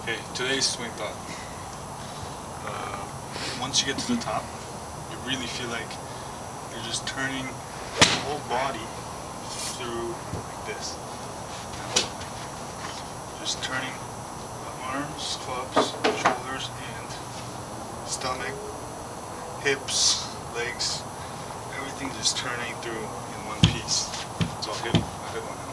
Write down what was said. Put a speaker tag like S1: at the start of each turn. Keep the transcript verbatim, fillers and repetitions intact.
S1: Okay, today's swing thought. Uh, once you get to the top, you really feel like you're just turning your whole body through like this. Just turning the arms, clubs, shoulders, and stomach, hips, legs, everything just turning through in one piece. So I'll hit, I'll hit one now.